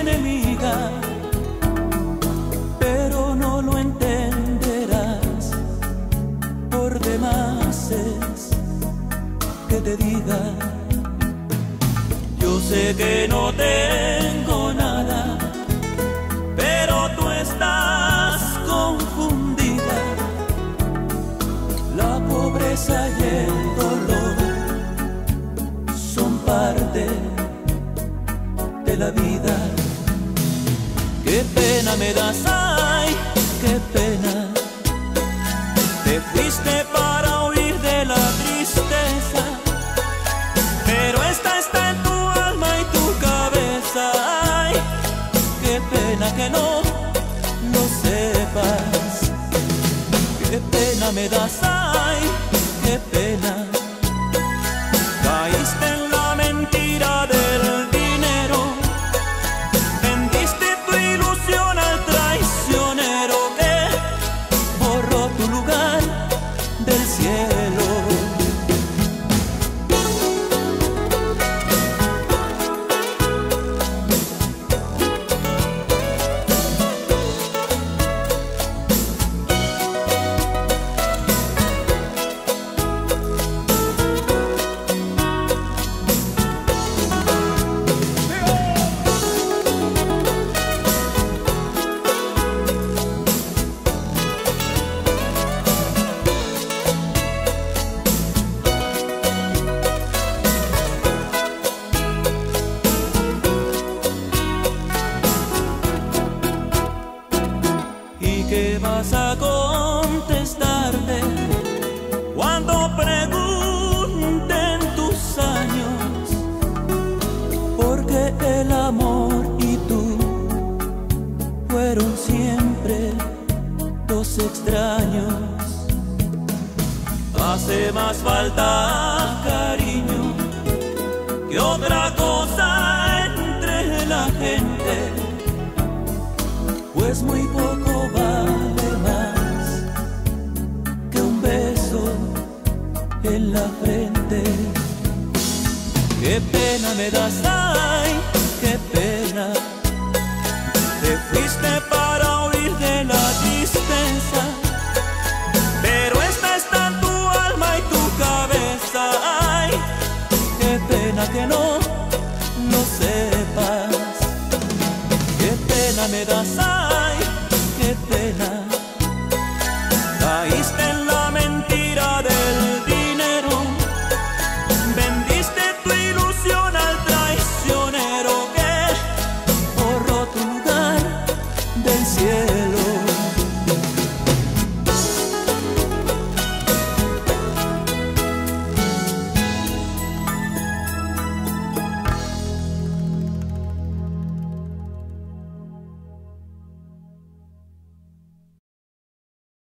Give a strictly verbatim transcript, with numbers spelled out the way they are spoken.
enemiga, pero no lo entenderás. Por demás es que te diga, yo sé que no tengo nada, pero tú estás confundida. La pobreza y el dolor son parte de la vida. Qué pena me das, ay, qué pena. Te fuiste para huir de la tristeza, pero esta está en tu alma y tu cabeza. Ay, qué pena que no lo sepas. Qué pena me das, ay, qué pena. Caíste en la mentira del dinero, vendiste tu ilusión al traicionero que borró tu lugar del cielo. ¿Qué vas a contestarte cuando pregunten tus años? Porque el amor y tú fueron siempre dos extraños. Hace más falta cariño que otra cosa entre la gente, pues muy poco vale más que un beso en la frente. Qué pena me das, ay, qué pena. Te fuiste para huir de la tristeza, pero esta está en tu alma y tu cabeza. Ay, qué pena que no lo sepas. Qué pena me das, ay,